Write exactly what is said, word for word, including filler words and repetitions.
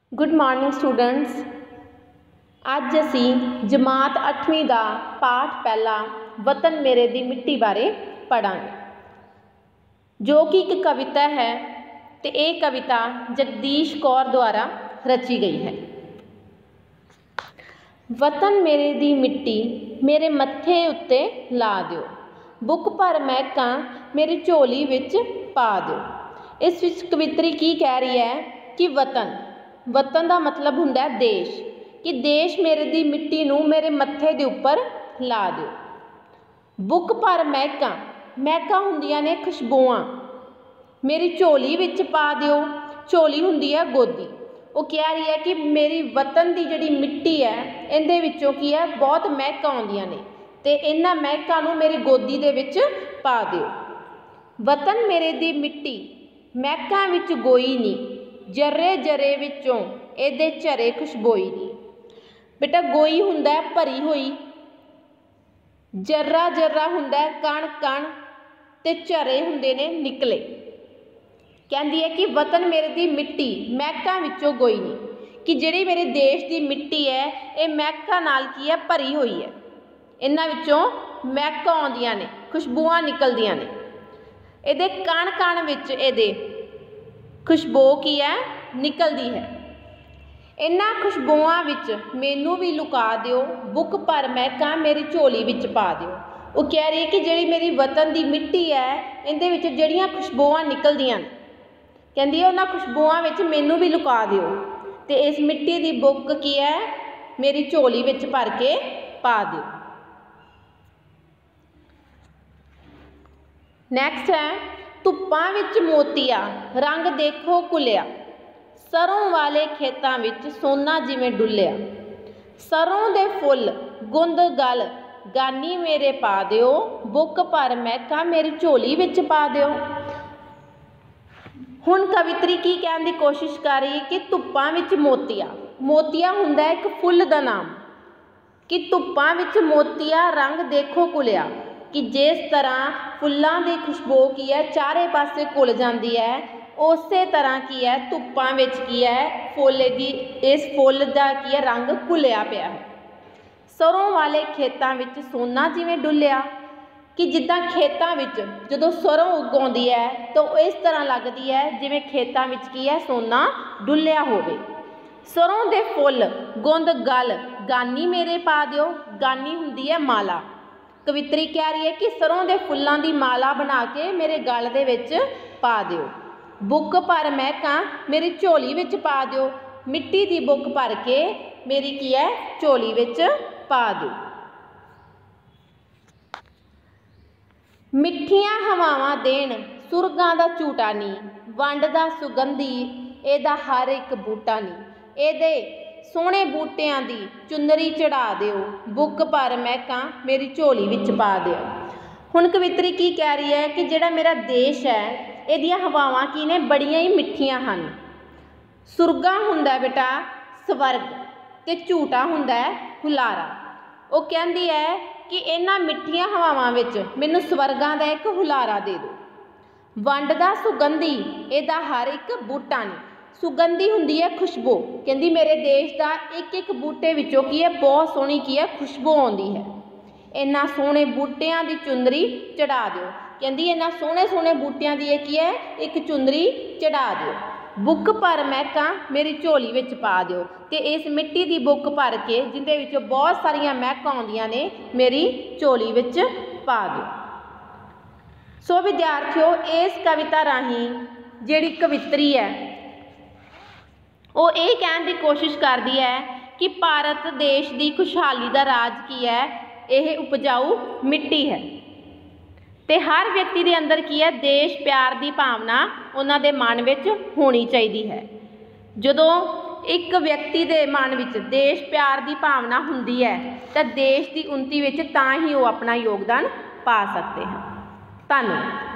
Good morning students. अज असी जमात अठवीं का पाठ पहला वतन मेरे दी मिट्टी बारे पढ़ांगे, जो कि एक कविता है। तो ये कविता जगदीश कौर द्वारा रची गई है। वतन मेरे दी मिट्टी मेरे मत्थे उत्ते ला दिओ, बुक भर महकां मेरी झोली विच पा दिओ। इस विच कवित्री की कह रही है कि वतन वतन का मतलब हुंदा है देश, कि देश मेरे दी मिट्टी नूं मेरे मत्थे दे उपर ला दो। बुक भर महकां महकां हुंदियां ने खुशबुआं, मेरी झोली विच पा दिओ। झोली हुंदी है गोदी। वो कह रही है कि मेरी वतन की जिहड़ी मिट्टी है इहदे विचों की है बहुत महकां आउंदियां ने, ते इन्हां महकां नूं मेरी गोदी दे विच पा दिओ। वतन मेरे दी मिट्टी महकां विच गोई नी, जर्रे जर्रे विचों इहदे झरे खुशबोई नी। बेटा गोई हुंदा है भरी हुई, जर्रा जर्रा हुंदा है कण कण, ते झरे हुंदे ने निकले। कहंदी है कि वतन मेरे दी मिट्टी महकां विचों गोई नी, कि जिहड़ी मेरे देश दी मिट्टी है ये महकां नाल की है भरी हुई है। इन्हां विचों महकां आउंदियां ने, खुशबुआं निकलदियां ने। इहदे कण कण विच इहदे खुशबू की है निकलती है। इन्हां खुशबुआं विच मैनू भी लुका दिओ, बुक भर महकां मेरी झोली विच पा दिओ। वो कह रही है कि जिहड़ी मेरी वतन की मिट्टी है इहदे विच जिहड़ियां खुशबुआं निकलदियां ने, कहंदी है उन्हां खुशबुआं विच मैनू भी लुका दिओ, ते इस मिट्टी की बुक की है मेरी झोली विच भर के पा दिओ। नैक्सट है धुप्पां विच मोतिया रंग देखो घुलिया, सरों वाले खेतां विच सोना जिवें डुलिया। सरों दे फुल गुंद गल गानी मेरे पा दिओ, बुक भर महकां मेरी झोली विच पा दिओ। हुण कवित्री की कहण दी कोशिश कर रही है कि धुप्पां विच मोतिया, मोतिया हुंदा है एक फुल दा नाम, कि धुप्पां विच मोतिया रंग देखो घुलिया, कि जिस तरह फुल्लां दी खुशबू की है चारे पासे घुल जाती है, उस तरह की है धुप्पां विच की है फुल दी इस फुल दा की है रंग घुलिया पिया है। सरों वाले खेतां विच सोना जिवें डुलिया, कि जिद्दां खेतां विच जदों सरों उगाउंदी है तो इस तरह लगदी है जिवें खेतां विच की है सोना डुलिया होवे। सरों दे फुल गुंद गल गानी मेरे पा दिओ, गानी हुंदी है माला। कवित्री कह रही है कि सरों दे फुल्लां दी माला बना के मेरे गल दे विच पा दिओ। बुक भर महकां मेरी झोली विच पा दिओ, मिट्टी दी बुक भर के मेरी की है झोली विच पा दिओ। मिठियां हवावां देण सुरगां दा झूटा नी, वंड दा सुगंधी एदा हर एक बूटा नी। एदे सोहणे बूटियां दी चुंदरी चढ़ा दिओ, बुक भर महकां मेरी झोली विच पा दिओ। हुण कवित्री की कह रही है कि जिहड़ा मेरा देश है इहदियां हवावां की ने बड़ियां ही मिठियां हन। सुरगा हुंदा है बेटा स्वर्ग, ते झूटा हुंदा है हुलारा। वो कहंदी है कि इन्हां मिठियां हवावां विच मैनूं स्वर्गां दा एक हुलारा दे दो। वंड दा सुगंधी इहदा हर एक बूटा नहीं, सुगंधी हुंदी है खुशबू। कहंदी मेरे देश का एक एक बूटे विचों की है बहुत सोहनी की है खुशबू आउंदी है। इन्हां सोहणे बूटियां दी चुंदरी चढ़ा दिओ, कहंदी इन्हां सोहणे सोहणे बूटियां दी की है एक चुंदरी चढ़ा दिओ। बुक भर महकां मेरी झोली विच पा दिओ, ते इस मिट्टी दी बुक भर के जिंदे विचों बहुत सारियां महकां आउंदियां ने मेरी झोली विच पा दिओ। सो विद्यार्थियों, इस कविता राहीं जिहड़ी कवित्री है वो ये कहने की कोशिश करती है कि भारत देश की खुशहाली का राज की है, यह उपजाऊ मिट्टी है। ते हर व्यक्ति के अंदर की है देश प्यार की भावना उन्हां दे मन विच होनी चाहिए है। जदों एक व्यक्ति के मन विच देश प्यार की भावना हुंदी है तो देश की उन्नति विच तां ही वो अपना योगदान पा सकते हैं। धन्यवाद।